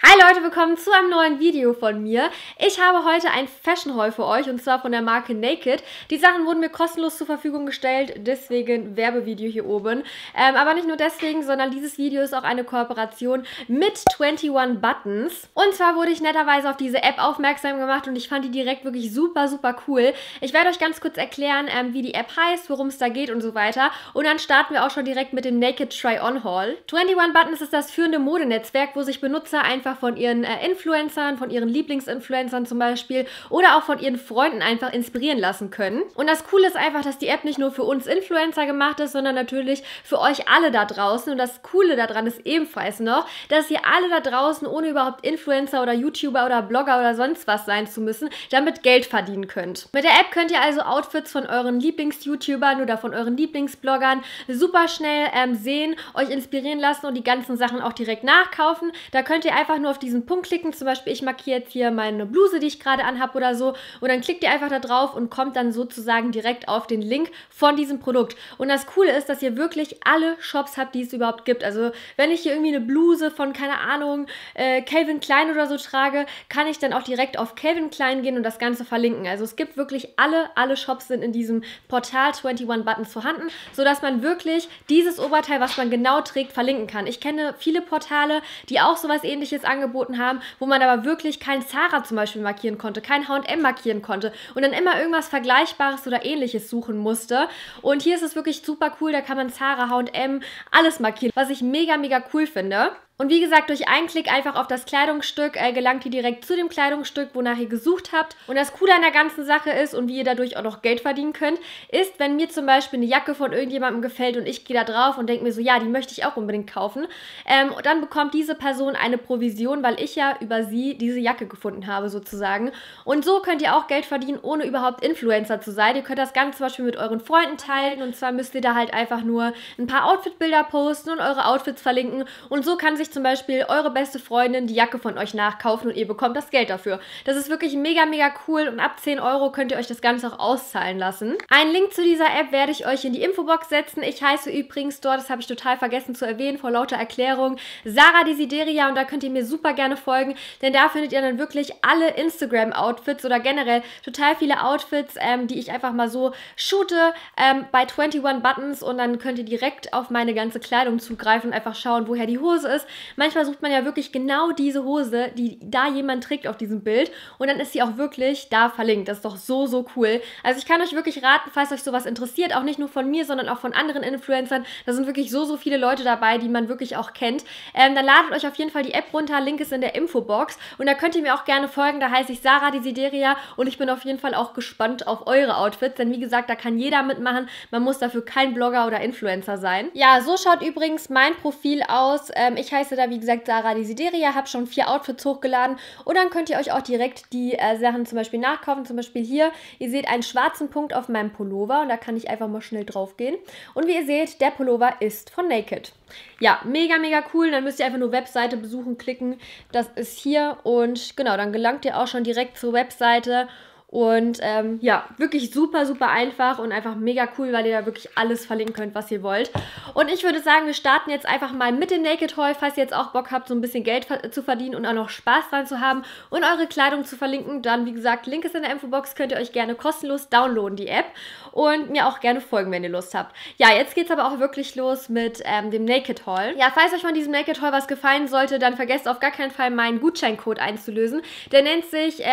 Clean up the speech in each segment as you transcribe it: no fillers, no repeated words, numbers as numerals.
Hi Leute, willkommen zu einem neuen Video von mir. Ich habe heute ein Fashion Haul für euch und zwar von der Marke Naked. Die Sachen wurden mir kostenlos zur Verfügung gestellt, deswegen Werbevideo hier oben. Aber nicht nur deswegen, sondern dieses Video ist auch eine Kooperation mit 21 Buttons. Und zwar wurde ich netterweise auf diese App aufmerksam gemacht und ich fand die direkt wirklich super, super cool. Ich werde euch ganz kurz erklären, wie die App heißt, worum es da geht und so weiter. Und dann starten wir auch schon direkt mit dem Naked Try-On Haul. 21 Buttons ist das führende Modenetzwerk, wo sich Benutzer einfach von ihren Influencern, von ihren Lieblingsinfluencern zum Beispiel oder auch von ihren Freunden einfach inspirieren lassen können. Und das Coole ist einfach, dass die App nicht nur für uns Influencer gemacht ist, sondern natürlich für euch alle da draußen. Und das Coole daran ist ebenfalls noch, dass ihr alle da draußen, ohne überhaupt Influencer oder YouTuber oder Blogger oder sonst was sein zu müssen, damit Geld verdienen könnt. Mit der App könnt ihr also Outfits von euren Lieblings-YouTubern oder von euren Lieblingsbloggern super schnell sehen, euch inspirieren lassen und die ganzen Sachen auch direkt nachkaufen. Da könnt ihr einfach nur auf diesen Punkt klicken, zum Beispiel ich markiere jetzt hier meine Bluse, die ich gerade anhabe oder so und dann klickt ihr einfach da drauf und kommt dann sozusagen direkt auf den Link von diesem Produkt. Und das Coole ist, dass ihr wirklich alle Shops habt, die es überhaupt gibt. Also wenn ich hier irgendwie eine Bluse von, keine Ahnung, Calvin Klein oder so trage, kann ich dann auch direkt auf Calvin Klein gehen und das Ganze verlinken. Also es gibt wirklich alle Shops sind in diesem Portal 21 Buttons vorhanden, sodass man wirklich dieses Oberteil, was man genau trägt, verlinken kann. Ich kenne viele Portale, die auch sowas Ähnliches angeboten haben, wo man aber wirklich kein Zara zum Beispiel markieren konnte, kein H&M markieren konnte und dann immer irgendwas Vergleichbares oder Ähnliches suchen musste. Und hier ist es wirklich super cool, da kann man Zara, H&M, alles markieren, was ich mega, mega cool finde. Und wie gesagt, durch einen Klick einfach auf das Kleidungsstück gelangt ihr direkt zu dem Kleidungsstück, wonach ihr gesucht habt. Und das Coole an der ganzen Sache ist und wie ihr dadurch auch noch Geld verdienen könnt, ist, wenn mir zum Beispiel eine Jacke von irgendjemandem gefällt und ich gehe da drauf und denke mir so, ja, die möchte ich auch unbedingt kaufen. Und dann bekommt diese Person eine Provision, weil ich ja über sie diese Jacke gefunden habe sozusagen. Und so könnt ihr auch Geld verdienen, ohne überhaupt Influencer zu sein. Ihr könnt das Ganze zum Beispiel mit euren Freunden teilen und zwar müsst ihr da halt einfach nur ein paar Outfit-Bilder posten und eure Outfits verlinken und so kann sich zum Beispiel eure beste Freundin die Jacke von euch nachkaufen und ihr bekommt das Geld dafür. Das ist wirklich mega, mega cool und ab 10 € könnt ihr euch das Ganze auch auszahlen lassen. Einen Link zu dieser App werde ich euch in die Infobox setzen. Ich heiße übrigens dort, das habe ich total vergessen zu erwähnen, vor lauter Erklärung, Sarah Desideria und da könnt ihr mir super gerne folgen, denn da findet ihr dann wirklich alle Instagram-Outfits oder generell total viele Outfits, die ich einfach mal so shoote bei 21 Buttons und dann könnt ihr direkt auf meine ganze Kleidung zugreifen und einfach schauen, woher die Hose ist. Manchmal sucht man ja wirklich genau diese Hose, die da jemand trägt auf diesem Bild und dann ist sie auch wirklich da verlinkt. Das ist doch so, so cool. Also ich kann euch wirklich raten, falls euch sowas interessiert, auch nicht nur von mir, sondern auch von anderen Influencern. Da sind wirklich so, so viele Leute dabei, die man wirklich auch kennt. Dann ladet euch auf jeden Fall die App runter. Link ist in der Infobox und da könnt ihr mir auch gerne folgen. Da heiße ich Sarah Desideria und ich bin auf jeden Fall auch gespannt auf eure Outfits, denn wie gesagt, da kann jeder mitmachen. Man muss dafür kein Blogger oder Influencer sein. Ja, so schaut übrigens mein Profil aus. Ich heiße da, wie gesagt, Sarah Desideria, habe schon 4 Outfits hochgeladen und dann könnt ihr euch auch direkt die Sachen zum Beispiel nachkaufen. Zum Beispiel hier, ihr seht einen schwarzen Punkt auf meinem Pullover und da kann ich einfach mal schnell drauf gehen. Und wie ihr seht, der Pullover ist von Naked. Ja, mega, mega cool. Dann müsst ihr einfach nur Webseite besuchen, klicken. Das ist hier und genau, dann gelangt ihr auch schon direkt zur Webseite. Und ja, wirklich super, super einfach und einfach mega cool, weil ihr da wirklich alles verlinken könnt, was ihr wollt. Und ich würde sagen, wir starten jetzt einfach mal mit dem Naked Haul, falls ihr jetzt auch Bock habt, so ein bisschen Geld zu verdienen und auch noch Spaß dran zu haben und eure Kleidung zu verlinken. Dann, wie gesagt, Link ist in der Infobox, könnt ihr euch gerne kostenlos downloaden, die App. Und mir auch gerne folgen, wenn ihr Lust habt. Ja, jetzt geht's aber auch wirklich los mit dem Naked Haul. Ja, falls euch von diesem Naked Haul was gefallen sollte, dann vergesst auf gar keinen Fall meinen Gutscheincode einzulösen. Der nennt sich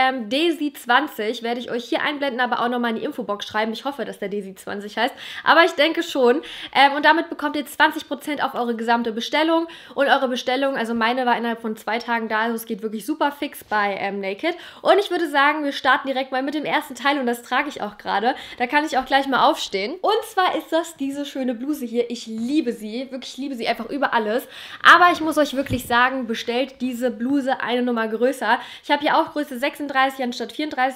DESI20. Werde ich euch hier einblenden, aber auch nochmal in die Infobox schreiben. Ich hoffe, dass der DESI20 heißt, aber ich denke schon. Und damit bekommt ihr 20% auf eure gesamte Bestellung. Und eure Bestellung, also meine war innerhalb von 2 Tagen da, also es geht wirklich super fix bei Naked. Und ich würde sagen, wir starten direkt mal mit dem ersten Teil und das trage ich auch gerade. Da kann ich auch gleich mal aufstehen. Und zwar ist das diese schöne Bluse hier. Ich liebe sie, wirklich liebe sie einfach über alles. Aber ich muss euch wirklich sagen, bestellt diese Bluse eine Nummer größer. Ich habe hier auch Größe 36 anstatt 34 genommen,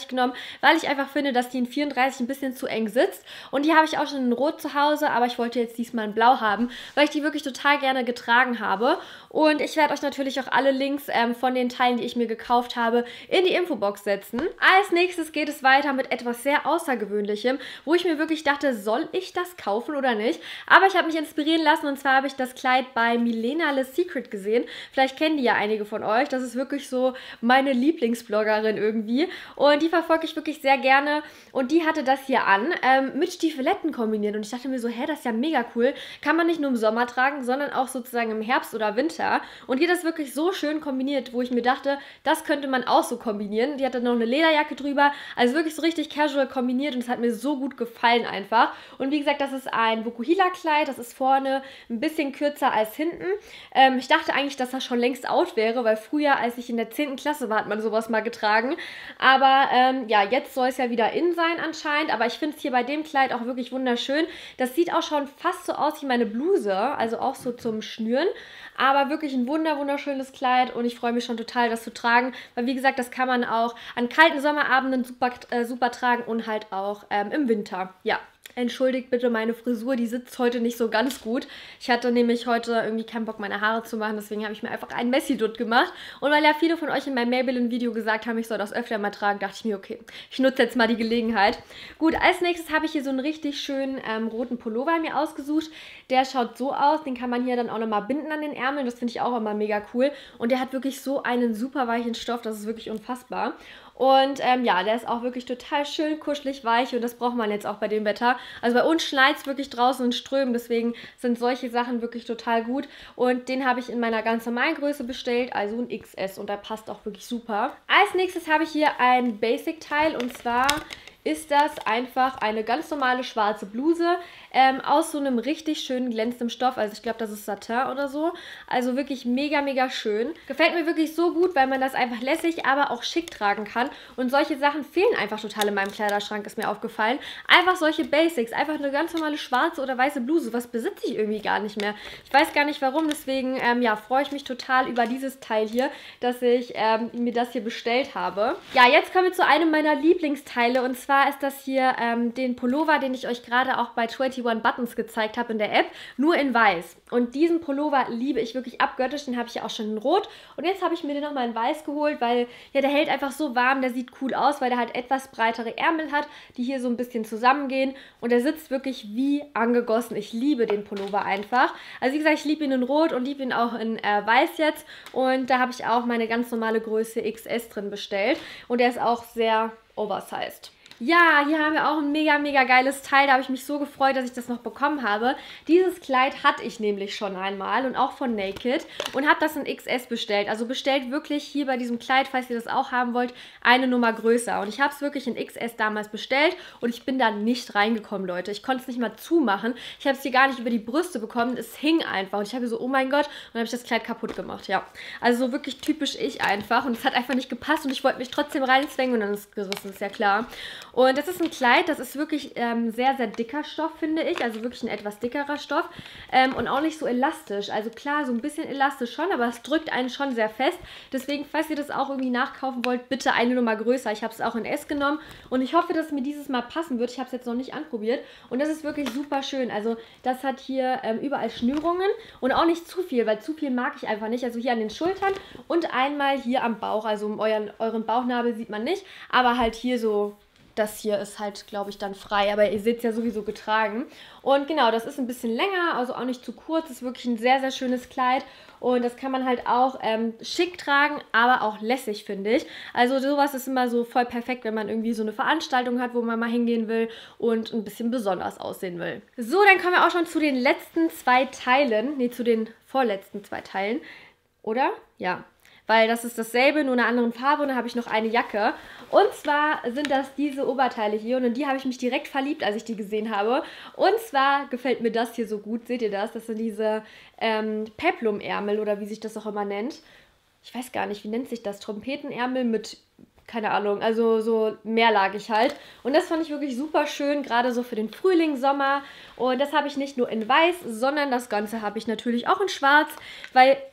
weil ich einfach finde, dass die in 34 ein bisschen zu eng sitzt. Und die habe ich auch schon in Rot zu Hause, aber ich wollte jetzt diesmal in Blau haben, weil ich die wirklich total gerne getragen habe. Und ich werde euch natürlich auch alle Links von den Teilen, die ich mir gekauft habe, in die Infobox setzen. Als nächstes geht es weiter mit etwas sehr Außergewöhnlichem, wo ich mir wirklich dachte, soll ich das kaufen oder nicht? Aber ich habe mich inspirieren lassen und zwar habe ich das Kleid bei Milena Le Secret gesehen. Vielleicht kennen die ja einige von euch. Das ist wirklich so meine Lieblingsbloggerin irgendwie. Und die verfolge ich wirklich sehr gerne. Und die hatte das hier an, mit Stiefeletten kombiniert. Und ich dachte mir so, hä, das ist ja mega cool. Kann man nicht nur im Sommer tragen, sondern auch sozusagen im Herbst oder Winter. Und die hat das wirklich so schön kombiniert, wo ich mir dachte, das könnte man auch so kombinieren. Die hatte noch eine Lederjacke drüber. Also wirklich so richtig casual kombiniert. Und es hat mir so gut gefallen einfach. Und wie gesagt, das ist ein Vokuhila-Kleid. Das ist vorne ein bisschen kürzer als hinten. Ich dachte eigentlich, dass das schon längst out wäre, weil früher, als ich in der 10. Klasse war, hat man sowas mal getragen. Aber ja, jetzt soll es ja wieder in sein anscheinend. Aber ich finde es hier bei dem Kleid auch wirklich wunderschön. Das sieht auch schon fast so aus wie meine Bluse, also auch so zum Schnüren. Aber wirklich ein wunderschönes Kleid und ich freue mich schon total, das zu tragen. Weil wie gesagt, das kann man auch an kalten Sommerabenden super tragen und halt auch im Winter. Ja. Entschuldigt bitte meine Frisur, die sitzt heute nicht so ganz gut. Ich hatte nämlich heute irgendwie keinen Bock, meine Haare zu machen, deswegen habe ich mir einfach einen Messi-Dutt gemacht. Und weil ja viele von euch in meinem Maybelline-Video gesagt haben, ich soll das öfter mal tragen, dachte ich mir, okay, ich nutze jetzt mal die Gelegenheit. Gut, als nächstes habe ich hier so einen richtig schönen roten Pullover mir ausgesucht. Der schaut so aus, den kann man hier dann auch nochmal binden an den Ärmeln, das finde ich auch immer mega cool. Und der hat wirklich so einen super weichen Stoff, das ist wirklich unfassbar. Und ja, der ist auch wirklich total schön, kuschelig, weich und das braucht man jetzt auch bei dem Wetter. Also bei uns schneit es wirklich draußen in Strömen, deswegen sind solche Sachen wirklich total gut. Und den habe ich in meiner ganz normalen Größe bestellt, also ein XS und der passt auch wirklich super. Als nächstes habe ich hier ein Basic-Teil und zwar ist das einfach eine ganz normale schwarze Bluse aus so einem richtig schönen glänzenden Stoff. Also ich glaube, das ist Satin oder so. Also wirklich mega schön. Gefällt mir wirklich so gut, weil man das einfach lässig, aber auch schick tragen kann. Und solche Sachen fehlen einfach total in meinem Kleiderschrank, ist mir aufgefallen. Einfach solche Basics, einfach eine ganz normale schwarze oder weiße Bluse. Was besitze ich irgendwie gar nicht mehr. Ich weiß gar nicht warum, deswegen ja, freue ich mich total über dieses Teil hier, dass ich mir das hier bestellt habe. Ja, jetzt kommen wir zu einem meiner Lieblingsteile und zwar ist das hier den Pullover, den ich euch gerade auch bei 21 Buttons gezeigt habe in der App, nur in weiß. Und diesen Pullover liebe ich wirklich abgöttisch, den habe ich ja auch schon in Rot. Und jetzt habe ich mir den nochmal in weiß geholt, weil ja, der hält einfach so warm, der sieht cool aus, weil der halt etwas breitere Ärmel hat, die hier so ein bisschen zusammengehen. Und der sitzt wirklich wie angegossen. Ich liebe den Pullover einfach. Also wie gesagt, ich liebe ihn in Rot und liebe ihn auch in weiß jetzt. Und da habe ich auch meine ganz normale Größe XS drin bestellt. Und der ist auch sehr oversized. Ja, hier haben wir auch ein mega geiles Teil. Da habe ich mich so gefreut, dass ich das noch bekommen habe. Dieses Kleid hatte ich nämlich schon einmal und auch von Naked und habe das in XS bestellt. Also bestellt wirklich hier bei diesem Kleid, falls ihr das auch haben wollt, eine Nummer größer. Und ich habe es wirklich in XS damals bestellt und ich bin da nicht reingekommen, Leute. Ich konnte es nicht mal zumachen. Ich habe es hier gar nicht über die Brüste bekommen. Es hing einfach und ich habe so, oh mein Gott, und dann habe ich das Kleid kaputt gemacht, ja. Also so wirklich typisch ich einfach und es hat einfach nicht gepasst und ich wollte mich trotzdem reinzwängen und dann ist es gerissen, ist ja klar. Und das ist ein Kleid, das ist wirklich sehr dicker Stoff, finde ich. Also wirklich ein etwas dickerer Stoff. Und auch nicht so elastisch. Also klar, so ein bisschen elastisch schon, aber es drückt einen schon sehr fest. Deswegen, falls ihr das auch irgendwie nachkaufen wollt, bitte eine Nummer größer. Ich habe es auch in S genommen. Und ich hoffe, dass es mir dieses Mal passen wird. Ich habe es jetzt noch nicht anprobiert. Und das ist wirklich super schön. Also das hat hier überall Schnürungen. Und auch nicht zu viel, weil zu viel mag ich einfach nicht. Also hier an den Schultern und einmal hier am Bauch. Also euren Bauchnabel sieht man nicht. Aber halt hier so... Das hier ist halt, glaube ich, dann frei, aber ihr seht es ja sowieso getragen. Und genau, das ist ein bisschen länger, also auch nicht zu kurz. Das ist wirklich ein sehr schönes Kleid und das kann man halt auch schick tragen, aber auch lässig, finde ich. Also sowas ist immer so voll perfekt, wenn man irgendwie so eine Veranstaltung hat, wo man mal hingehen will und ein bisschen besonders aussehen will. So, dann kommen wir auch schon zu den letzten zwei Teilen, nee, zu den vorletzten zwei Teilen, oder? Ja. Weil das ist dasselbe, nur in einer anderen Farbe und dann habe ich noch eine Jacke. Und zwar sind das diese Oberteile hier und in die habe ich mich direkt verliebt, als ich die gesehen habe. Und zwar gefällt mir das hier so gut, seht ihr das? Das sind diese Peplum-Ärmel oder wie sich das auch immer nennt. Ich weiß gar nicht, wie nennt sich das? Trompetenärmel mit... Keine Ahnung, also so mehrlagig halt. Und das fand ich wirklich super schön, gerade so für den Frühling, Sommer. Und das habe ich nicht nur in weiß, sondern das Ganze habe ich natürlich auch in schwarz, weil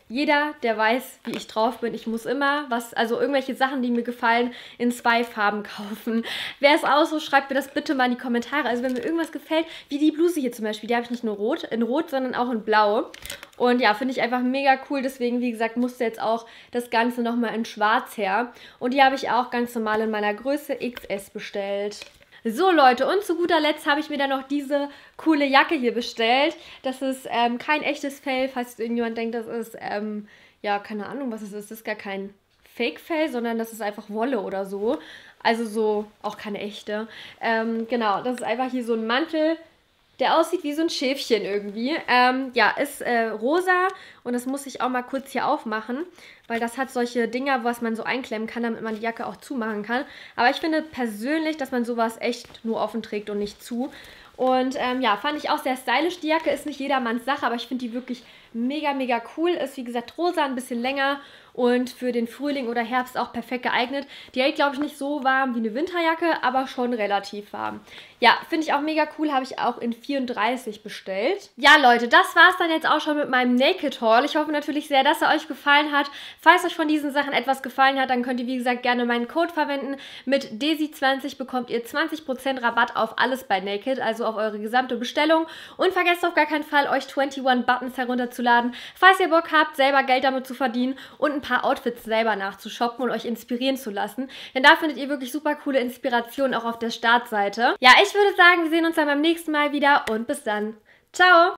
jeder, der weiß, wie ich drauf bin, ich muss immer also irgendwelche Sachen, die mir gefallen, in 2 Farben kaufen. Wer es auch so, schreibt mir das bitte mal in die Kommentare. Also wenn mir irgendwas gefällt, wie die Bluse hier zum Beispiel, die habe ich nicht nur in Rot, sondern auch in Blau. Und ja, finde ich einfach mega cool. Deswegen, wie gesagt, musste jetzt auch das Ganze nochmal in Schwarz her. Und die habe ich auch ganz normal in meiner Größe XS bestellt. So Leute, und zu guter Letzt habe ich mir dann noch diese coole Jacke hier bestellt. Das ist kein echtes Fell, falls irgendjemand denkt, das ist, ja, keine Ahnung, was es ist. Das ist gar kein Fake-Fell, sondern das ist einfach Wolle oder so. Also so, auch keine echte. Genau, das ist einfach hier so ein Mantel, der aussieht wie so ein Schäfchen irgendwie. Ja, ist rosa und das muss ich auch mal kurz hier aufmachen, weil das hat solche Dinger, was man so einklemmen kann, damit man die Jacke auch zumachen kann. Aber ich finde persönlich, dass man sowas echt nur offen trägt und nicht zu. Und ja, fand ich auch sehr stylisch. Die Jacke ist nicht jedermanns Sache, aber ich finde die wirklich mega, mega cool. Ist wie gesagt rosa, ein bisschen länger und für den Frühling oder Herbst auch perfekt geeignet. Die hält, glaube ich, nicht so warm wie eine Winterjacke, aber schon relativ warm. Ja, finde ich auch mega cool, habe ich auch in 34 bestellt. Ja, Leute, das war es dann jetzt auch schon mit meinem Naked Haul. Ich hoffe natürlich sehr, dass er euch gefallen hat. Falls euch von diesen Sachen etwas gefallen hat, dann könnt ihr, wie gesagt, gerne meinen Code verwenden. Mit DESI20 bekommt ihr 20% Rabatt auf alles bei Naked, also auf eure gesamte Bestellung. Und vergesst auf gar keinen Fall, euch 21 Buttons herunterzuladen, falls ihr Bock habt, selber Geld damit zu verdienen und ein paar Outfits selber nachzushoppen und euch inspirieren zu lassen. Denn da findet ihr wirklich super coole Inspirationen auch auf der Startseite. Ja, ich würde sagen, wir sehen uns dann beim nächsten Mal wieder und bis dann. Ciao!